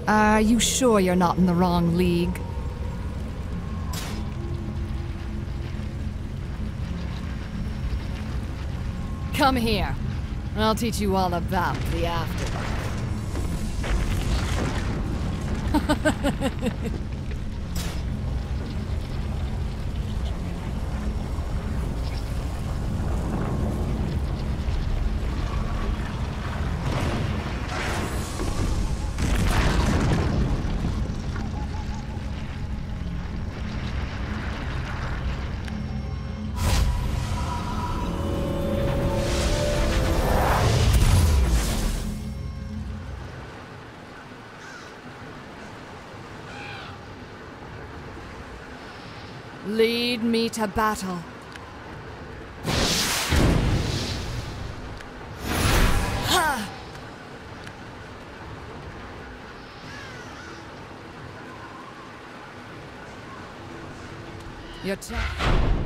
Are you sure you're not in the wrong league? Come here. I'll teach you all about the afterlife. Lead me to battle. Ha! Your turn.